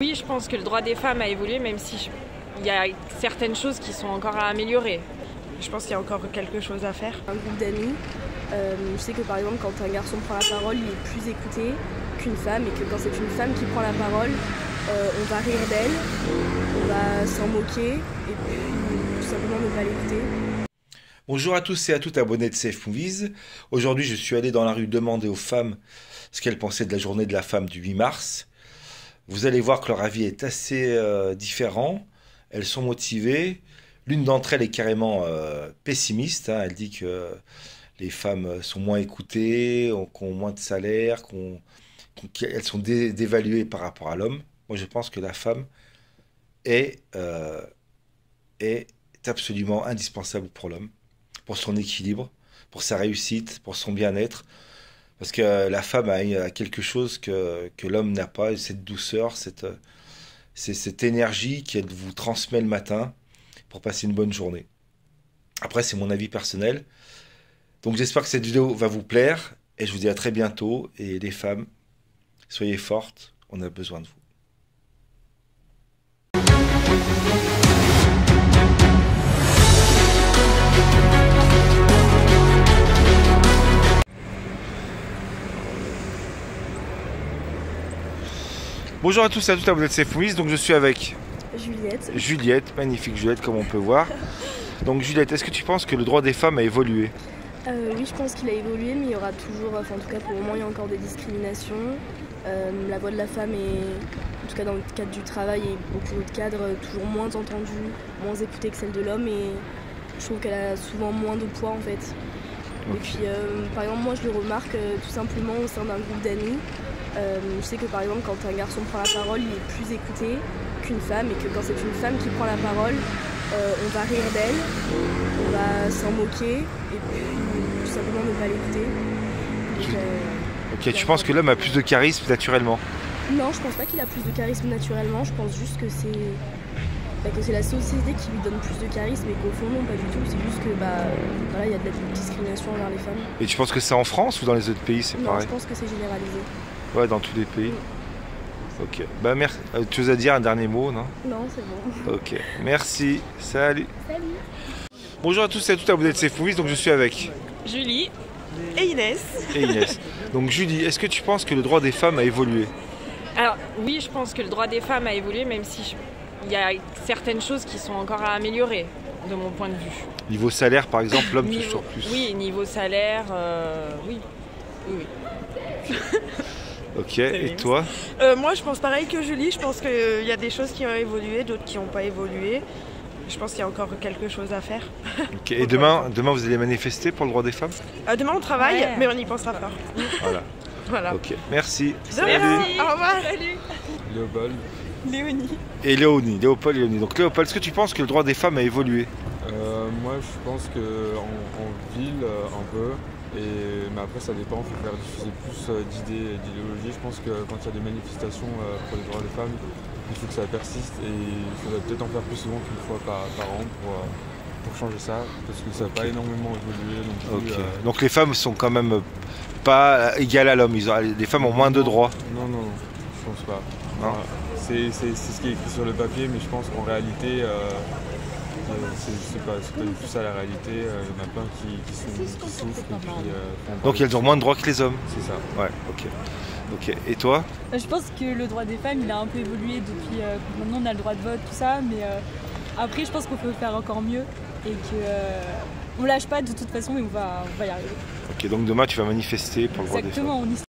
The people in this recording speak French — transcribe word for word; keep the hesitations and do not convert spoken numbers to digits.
Oui, je pense que le droit des femmes a évolué, même si il y a certaines choses qui sont encore à améliorer. Je pense qu'il y a encore quelque chose à faire. Un groupe d'amis, euh, je sais que par exemple quand un garçon prend la parole, il est plus écouté qu'une femme, et que quand c'est une femme qui prend la parole, euh, on va rire d'elle, on va s'en moquer, et puis tout simplement ne pas l'écouter. Bonjour à tous et à toutes abonnés de Safe Movies. Aujourd'hui, je suis allé dans la rue demander aux femmes ce qu'elles pensaient de la journée de la femme du huit mars. Vous allez voir que leur avis est assez euh, différent. Elles sont motivées. L'une d'entre elles est carrément euh, pessimiste. Hein. Elle dit que les femmes sont moins écoutées, ont moins de salaire, qu'elles sont dé dévaluées par rapport à l'homme. Moi, je pense que la femme est, euh, est absolument indispensable pour l'homme, pour son équilibre, pour sa réussite, pour son bien-être. Parce que la femme a quelque chose que, que l'homme n'a pas, cette douceur, cette, cette énergie qu'elle vous transmet le matin pour passer une bonne journée. Après, c'est mon avis personnel. Donc j'espère que cette vidéo va vous plaire et je vous dis à très bientôt. Et les femmes, soyez fortes, on a besoin de vous. Bonjour à tous et à toutes, vous êtes Safe Movies, donc je suis avec Juliette. Juliette, magnifique Juliette comme on peut voir. Donc Juliette, est-ce que tu penses que le droit des femmes a évolué? euh, Oui, je pense qu'il a évolué, mais il y aura toujours, enfin en tout cas pour le moment, il y a encore des discriminations. Euh, la voix de la femme est, en tout cas dans le cadre du travail et beaucoup d'autres cadres, toujours moins entendue, moins écoutée que celle de l'homme, et je trouve qu'elle a souvent moins de poids en fait. Okay. Et puis euh, par exemple, moi je le remarque euh, tout simplement au sein d'un groupe d'amis. Euh, je sais que par exemple quand un garçon prend la parole, il est plus écouté qu'une femme, et que quand c'est une femme qui prend la parole, euh, on va rire d'elle, on va s'en moquer, et puis tout simplement ne pas l'écouter. Euh, ok, tu penses que l'homme a plus de charisme naturellement? Non, je pense pas qu'il a plus de charisme naturellement, je pense juste que c'est bah, que c'est la société qui lui donne plus de charisme, et qu'au fond non, pas du tout, c'est juste que bah, voilà, il y a de la discrimination envers les femmes. Et tu penses que c'est en France ou dans les autres pays c'est pareil? Non, je pense que c'est généralisé. Ouais, dans tous les pays. Oui. Ok. Bah merci. Tu veux dire un dernier mot, non? Non, c'est bon. Ok. Merci. Salut. Salut. Bonjour à tous et à toutes, vous êtes Safe Movies, donc je suis avec Julie et Inès. Et Inès. Donc Julie, est-ce que tu penses que le droit des femmes a évolué? Alors oui, je pense que le droit des femmes a évolué, même si il y a certaines choses qui sont encore à améliorer, de mon point de vue. Niveau salaire, par exemple, l'homme touche niveau... toujours plus. Oui, niveau salaire, euh... oui. Oui, oui. Ok, et toi? euh, Moi je pense pareil que Julie, je pense qu'il euh, y a des choses qui ont évolué, d'autres qui n'ont pas évolué. Je pense qu'il y a encore quelque chose à faire. Ok, et demain, demain vous allez manifester pour le droit des femmes? euh, Demain on travaille, ouais. Mais on y pensera pas. Voilà. Voilà. Ok, merci. Salut. Au revoir. Salut. Léopold. Léonie. Et Léonie, Léopold et Léonie. Donc Léopold, est-ce que tu penses que le droit des femmes a évolué? euh, Moi je pense qu'en en ville euh, un peu. Et, mais après ça dépend, il faut faire diffuser plus euh, d'idées et d'idéologies. Je pense que quand il y a des manifestations euh, pour les droits des femmes, il faut que ça persiste, et il faudrait peut-être en faire plus souvent qu'une fois par, par an pour, euh, pour changer ça, parce que ça n'a okay. pas énormément évolué non plus. Okay. Euh... Donc les femmes sont quand même pas égales à l'homme, les femmes ont moins de droits? Non, non, je pense pas. Non. C'est ce qui est écrit sur le papier, mais je pense qu'en réalité, euh, c'est pas, pas du tout ça la réalité. Il euh, y en a plein qui, qui, sont, qui souffrent. Et puis, euh, donc elles ont moins de droits que les hommes? C'est ça. Ouais, ok. Ok. Et toi? Je pense que le droit des femmes il a un peu évolué depuis euh, que maintenant on a le droit de vote, tout ça, mais euh, après je pense qu'on peut faire encore mieux, et que euh, on lâche pas de toute façon, et on va, on va y arriver. Ok, donc demain tu vas manifester pour le droit des femmes. Exactement.